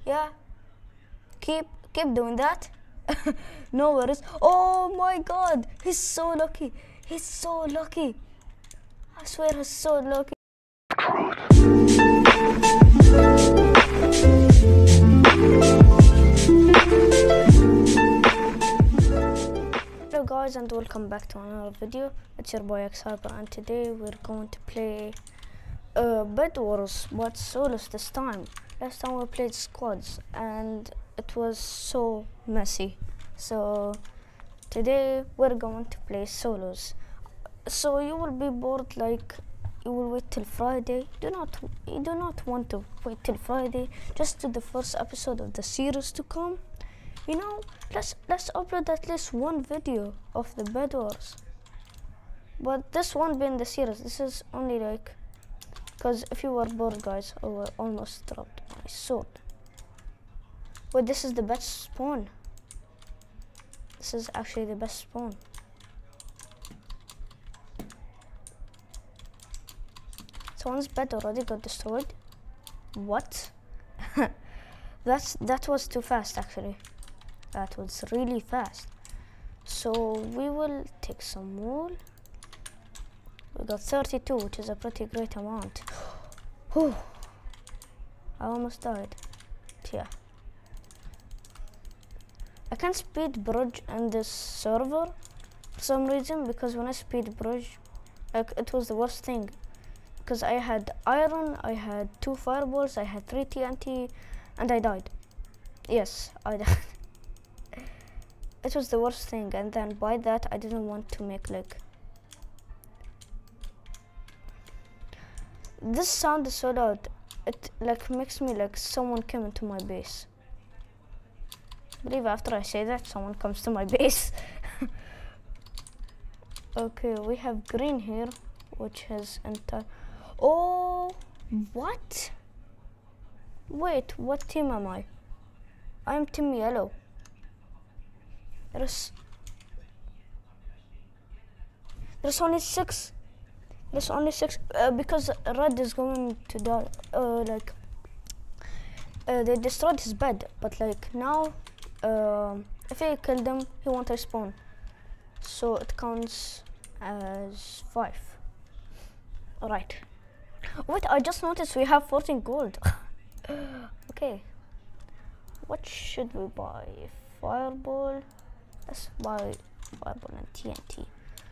Yeah, keep doing that. No worries. Oh my god, he's so lucky. He's so lucky. I swear he's so lucky. Hello guys and welcome back to another video. It's your boy X-Hyper and today we're going to play Bed Wars but solos this time. Last time we played squads and it was so messy. So today we're going to play solos. So you will be bored, like you will wait till Friday. You do not want to wait till Friday just to the first episode of the series to come. You know, let's upload at least one video of the Bed Wars. But this won't be in the series. This is only like, because if you were bored guys, I will almost dropped my sword. But this is the best spawn. This is actually the best spawn. Someone's bed already got destroyed. What? That was too fast actually. That was really fast. So we will take some wool. We got 32, which is a pretty great amount. Whew. I almost died. Yeah. I can't speed bridge in this server for some reason, because when I speed bridge, like, it was the worst thing. Because I had iron, I had 2 fireballs, I had 3 TNT, and I died. Yes, I died. It was the worst thing, and then by that I didn't want to make like... This sound is so loud, it like makes me like someone came into my base. I believe after I say that, someone comes to my base. Okay, we have green here, which has entire... Oh, what? Wait, what team am I? I'm team yellow. There's only 6. There's only 6 because red is going to die. They destroyed his bed, but like now, if I kill them, he won't respawn. So it counts as 5. Alright. Wait, I just noticed we have 14 gold. Okay. What should we buy? Fireball. Let's buy fireball and TNT.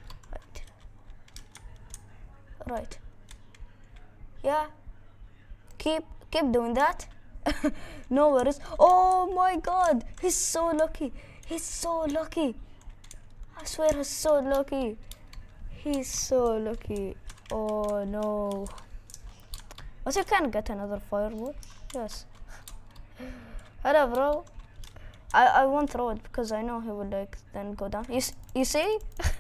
Right. Yeah. Keep doing that. No worries. Oh my god, he's so lucky. He's so lucky. I swear he's so lucky. He's so lucky. Oh no. But you can get another fireball. Yes. Hello bro. I won't throw it because I know he will like then go down. You see?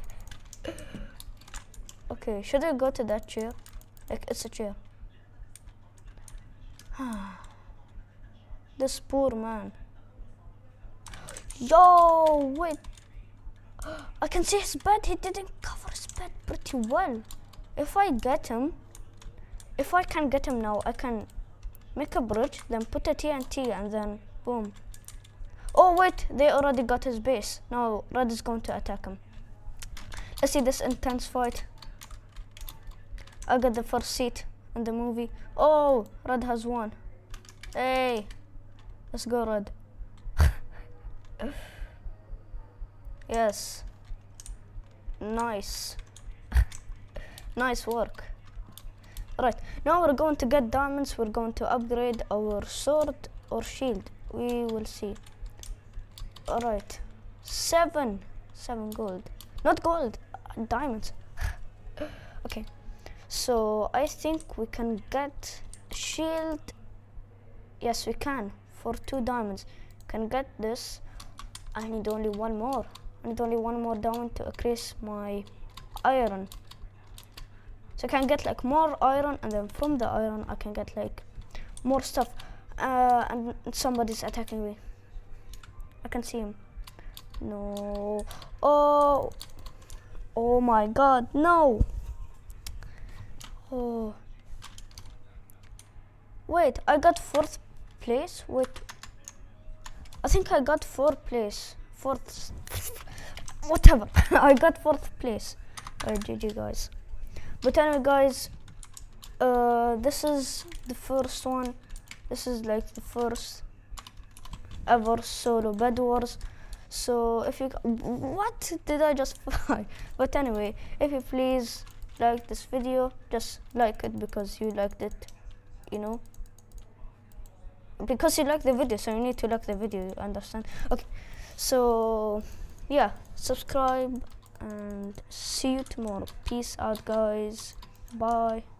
Okay, should I go to that chair? Like, it's a chair. This poor man. Yo, wait. I can see his bed. He didn't cover his bed pretty well. If I can get him now, I can make a bridge, then put a TNT, and then boom. Oh wait, they already got his base. Now red is going to attack him. Let's see this intense fight. I got the first seat in the movie. Oh, red has won. Hey, let's go red. Yes. Nice. Nice work. Right, now we're going to get diamonds. We're going to upgrade our sword or shield. We will see. Alright, 7 gold. Not gold, diamonds. Okay, so I think we can get shield. Yes, we can, for 2 diamonds. Can get this. I need only one more. I need only one more diamond to increase my iron. So I can get like more iron, and then from the iron I can get like more stuff. And somebody's attacking me. I can see him. No. Oh my god, no. Oh. Wait, I got 4th place. Wait, I think I got fourth place. Whatever. I got fourth place. GG guys. But anyway guys, this is the first one. This is like the first ever solo Bed Wars. So if you, what did I just fly? But anyway, if you please like this video, just like it because you liked it, you know, because you like the video, so you need to like the video, you understand? Okay, so yeah, subscribe and see you tomorrow. Peace out guys, bye.